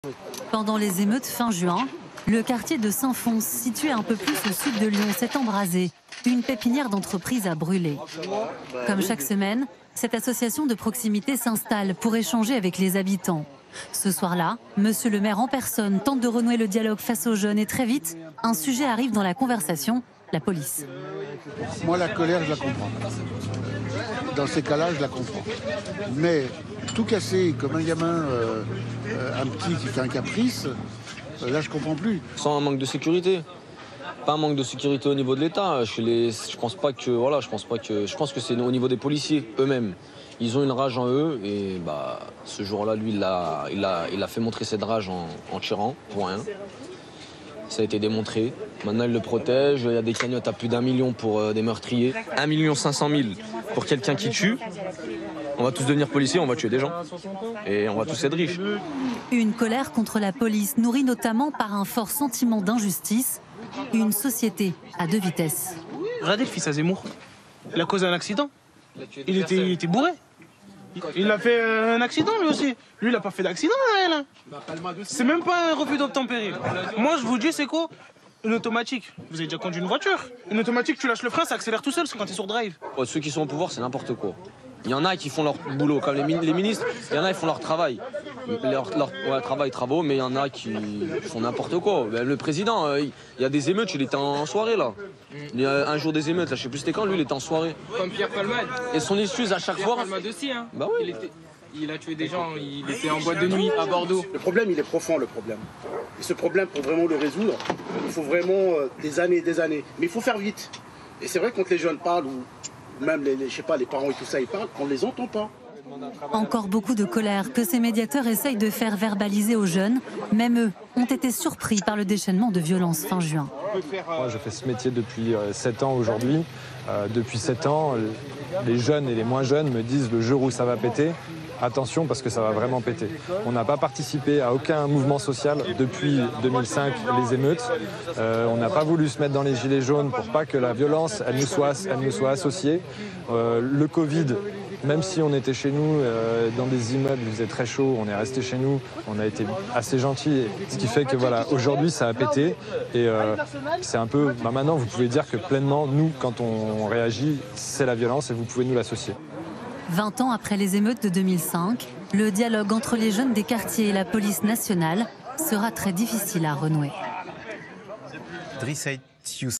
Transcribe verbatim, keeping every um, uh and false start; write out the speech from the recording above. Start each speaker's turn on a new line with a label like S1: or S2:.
S1: Pendant les émeutes fin juin, le quartier de Saint-Fons, situé un peu plus au sud de Lyon, s'est embrasé. Une pépinière d'entreprise a brûlé. Comme chaque semaine, cette association de proximité s'installe pour échanger avec les habitants. Ce soir-là, monsieur le maire en personne tente de renouer le dialogue face aux jeunes et très vite, un sujet arrive dans la conversation, la police.
S2: Moi, la colère, je la comprends. Dans ces cas-là, je la comprends. Mais tout casser comme un gamin, euh, un petit qui fait un caprice, euh, là, je comprends plus.
S3: Sans un manque de sécurité. Pas un manque de sécurité au niveau de l'État. Je, les... je pense pas que voilà, je pense pas que je pense que c'est au niveau des policiers eux-mêmes. Ils ont une rage en eux et bah ce jour-là, lui, il a, il a, il a fait montrer cette rage en, en tirant pour rien. Ça a été démontré. Maintenant, il le protège. Il y a des cagnottes à plus d'un million pour euh, des meurtriers. Un million cinq cent mille pour quelqu'un qui tue. On va tous devenir policiers, on va tuer des gens. Et on va tous être riches.
S1: Une colère contre la police nourrie notamment par un fort sentiment d'injustice. Une société à deux vitesses.
S4: Regardez le fils à Zemmour. Il a causé un accident. Il était, il était bourré. Il a fait un accident lui aussi. Lui, il n'a pas fait d'accident, là. C'est même pas un refus d'obtempérer. Moi, je vous dis, c'est quoi? Une automatique. Vous avez déjà conduit une voiture? Une automatique, tu lâches le frein, ça accélère tout seul, c'est quand tu es sur drive.
S3: Ouais, ceux qui sont au pouvoir, c'est n'importe quoi. Il y en a qui font leur boulot, comme les, les ministres, il y en a qui font leur travail. Leur, leur ouais, travail, travaux, mais il y en a qui font n'importe quoi. Ben, le président, euh, il y a des émeutes, il était en soirée là. Il y a un jour des émeutes, là, je sais plus c'était quand, lui il était en soirée.
S5: Comme Pierre Palmade.
S3: Et son excuse à chaque
S5: Pierre
S3: fois.
S5: Palmade aussi, hein.
S3: Bah oui.
S5: Il, était, il a tué des gens, il était en boîte de nuit à Bordeaux.
S6: Le problème, il est profond, le problème. Et ce problème, pour vraiment le résoudre, il faut vraiment euh, des années et des années. Mais il faut faire vite. Et c'est vrai, quand les jeunes parlent, ou même les, les, je sais pas, les parents et tout ça, ils parlent, on ne les entend pas.
S1: Encore beaucoup de colère que ces médiateurs essayent de faire verbaliser aux jeunes. Même eux ont été surpris par le déchaînement de violence fin juin.
S7: Moi, je fais ce métier depuis sept ans aujourd'hui. Euh, depuis sept ans, les jeunes et les moins jeunes me disent le jour où ça va péter, attention parce que ça va vraiment péter. On n'a pas participé à aucun mouvement social depuis deux mille cinq, les émeutes. Euh, on n'a pas voulu se mettre dans les gilets jaunes pour pas que la violence elle nous soit, elle nous soit associée. Euh, le Covid, même si on était chez nous, euh, dans des immeubles, il faisait très chaud, on est resté chez nous, on a été assez gentils. Ce qui fait que voilà, aujourd'hui ça a pété et euh, c'est un peu, bah maintenant vous pouvez dire que pleinement, nous, quand on réagit, c'est la violence et vous pouvez nous l'associer.
S1: vingt ans après les émeutes de deux mille cinq, le dialogue entre les jeunes des quartiers et la police nationale sera très difficile à renouer.